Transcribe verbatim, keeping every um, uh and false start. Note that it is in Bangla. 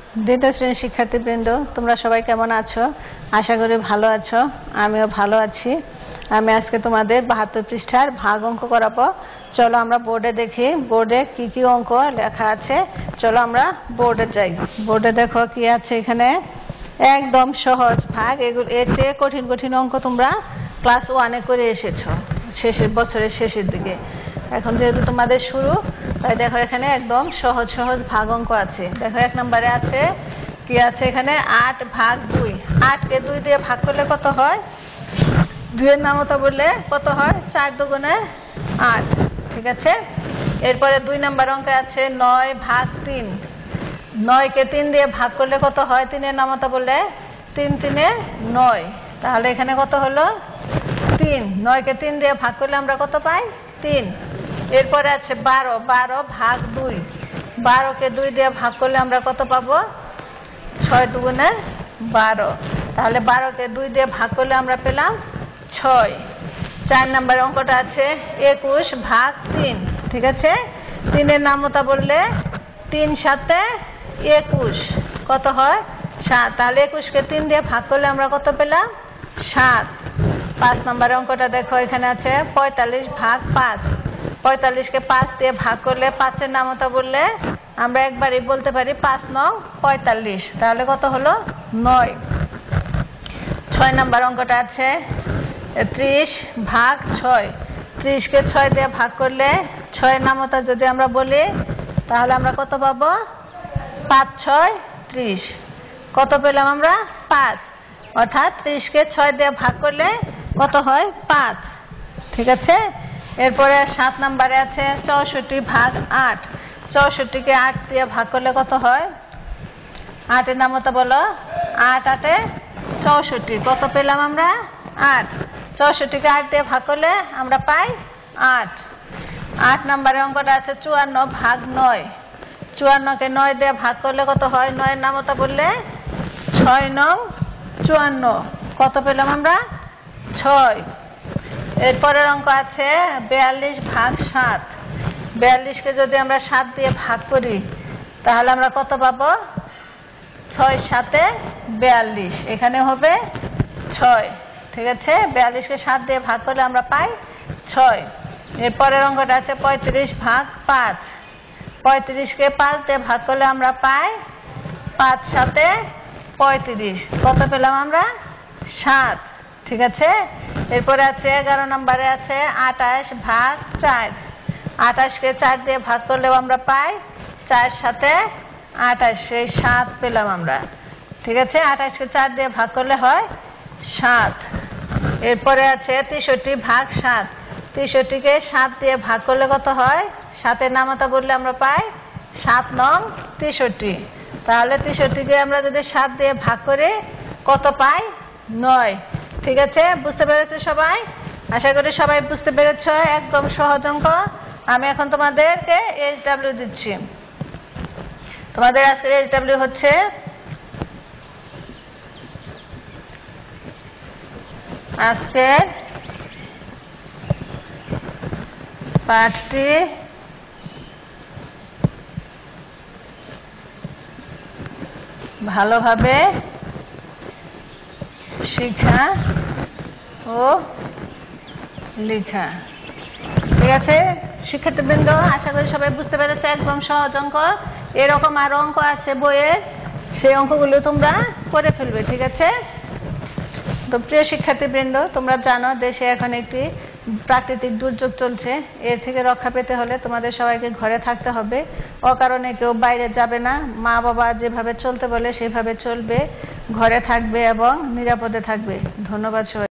দ্বিতীয় শ্রেণীর শিক্ষার্থীবৃন্দ, তোমরা সবাই কেমন আছো? আশা করি ভালো আছো। আমিও ভালো আছি। আমি আজকে তোমাদের বাহাত্তর পৃষ্ঠার ভাগ অঙ্ক করাবো। চলো আমরা বোর্ডে দেখি বোর্ডে কি কি অঙ্ক লেখা আছে। চলো আমরা বোর্ডে যাই। বোর্ডে দেখো কি আছে এখানে। একদম সহজ ভাগ। এগুলো এর চেয়ে কঠিন কঠিন অঙ্ক তোমরা ক্লাস ওয়ানে করে এসেছো শেষের বছরের শেষের দিকে। এখন যেহেতু তোমাদের শুরু, তাই দেখো এখানে একদম সহজ সহজ ভাগ অঙ্ক আছে। দেখো এক নম্বরে আছে কি আছে এখানে, আট ভাগ দুই। আটকে দুই দিয়ে ভাগ করলে কত হয়? দুইয়ের নামতা বললে কত হয়? চার দুগুণে আট। ঠিক আছে। এরপরে দুই নম্বর অঙ্কে আছে নয় ভাগ তিন। নয়কে তিন দিয়ে ভাগ করলে কত হয়? তিনের নামতা বললে তিন তিনে নয়। তাহলে এখানে কত হলো? তিন। নয়কে তিন দিয়ে ভাগ করলে আমরা কত পাই? তিন। এরপরে আছে বারো। বারো ভাগ দুই। বারোকে দুই দিয়ে ভাগ করলে আমরা কত পাবো? ছয় দুগুণে বারো। তাহলে বারোকে দুই দিয়ে ভাগ করলে আমরা পেলাম ছয়। চার নম্বর অঙ্কটা আছে একুশ ভাগ তিন। ঠিক আছে। তিনের নামতা বললে তিন সাতে একুশ। কত হয়? সাত। তাহলে একুশকে তিন দিয়ে ভাগ করলে আমরা কত পেলাম? সাত। পাঁচ নম্বর অঙ্কটা দেখো এখানে আছে পঁয়তাল্লিশ ভাগ পাঁচ। পঁয়তাল্লিশকে পাঁচ দিয়ে ভাগ করলে পাঁচের নামতা বললে আমরা একবারই বলতে পারি পাঁচ নং পঁয়তাল্লিশ। তাহলে কত হলো? নয়। ছয় নম্বর অঙ্কটা আছে ত্রিশ ভাগ ছয়। ত্রিশকে ছয় দিয়ে ভাগ করলে ছয়ের নামতা যদি আমরা বলি তাহলে আমরা কত পাবো? পাঁচ ছয় ত্রিশ। কত পেলাম আমরা? পাঁচ। অর্থাৎ ত্রিশকে ছয় দিয়ে ভাগ করলে কত হয়? পাঁচ। ঠিক আছে। এরপরে সাত নম্বরে আছে চৌষট্টি ভাগ আট। চৌষট্টিকে আট দিয়ে ভাগ করলে কত হয়? আটের নামতা বলো। আট আটে চৌষট্টি। কত পেলাম আমরা? আট। চৌষট্টিকে আট দিয়ে ভাগ করলে আমরা পাই আট। আট নম্বরে অঙ্কটা আছে চুয়ান্ন ভাগ নয়। চুয়ান্নকে নয় দিয়ে ভাগ করলে কত হয়? নয়ের নামতা বললে ছয় নং চুয়ান্ন। কত পেলাম আমরা? ছয়। এরপরের অঙ্ক আছে বিয়াল্লিশ ভাগ সাত। বিয়াল্লিশকে যদি আমরা সাত দিয়ে ভাগ করি তাহলে আমরা কত পাবো? ছয় সাতে বিয়াল্লিশ। এখানে হবে ছয়। ঠিক আছে। বিয়াল্লিশকে সাত দিয়ে ভাগ করলে আমরা পাই ছয়। এরপরের অঙ্কটা আছে পঁয়ত্রিশ ভাগ পাঁচ। পঁয়ত্রিশকে পাঁচ দিয়ে ভাগ করলে আমরা পাই পাঁচ সাতে পঁয়ত্রিশ। কত পেলাম আমরা? সাত। ঠিক আছে। এরপরে আছে এগারো নম্বরে আছে আঠাশ ভাগ চার। আঠাশকে চার দিয়ে ভাগ করলেও আমরা পাই চার সাথে আঠাশ। সেই সাত পেলাম আমরা। ঠিক আছে। আঠাশকে চার দিয়ে ভাগ করলে হয় সাত। এরপরে আছে তেষট্টি ভাগ সাত। তেষট্টিকে সাত দিয়ে ভাগ করলে কত হয়? সাতের নামতা বললে আমরা পাই সাত নং তেষট্টি। তাহলে তেষট্টিকে আমরা যদি সাত দিয়ে ভাগ করি কত পাই? নয়। ঠিক আছে। বুঝতে পেরেছো সবাই? আশা করি সবাই বুঝতে পেরেছ। একদম সহজ অঙ্ক। আমি এখন তোমাদেরকে এইচ ডাব্লিউ দিচ্ছি। তোমাদের আজকের এইচ ডাব্লিউ হচ্ছে আজকের পাঠটি ভালোভাবে শিখা ও লেখা। ঠিক আছে শিক্ষার্থীবৃন্দ, আশা করি সবাই বুঝতে পেরেছে। একদম সহজ অঙ্ক। এরকম আরো অঙ্ক আছে বইয়ে, সেই অঙ্কগুলো তোমরা করে ফেলবে। ঠিক আছে। তো প্রিয় শিক্ষার্থীবৃন্দ, তোমরা জানো দেশে এখন একটি প্রাকৃতিক দুর্যোগ চলছে। এর থেকে রক্ষা পেতে হলে তোমাদের সবাইকে ঘরে থাকতে হবে। অকারণে কেউ বাইরে যাবে না। মা বাবা যেভাবে চলতে বলে সেভাবে চলবে, ঘরে থাকবে এবং নিরাপদে থাকবে। ধন্যবাদ সবাই।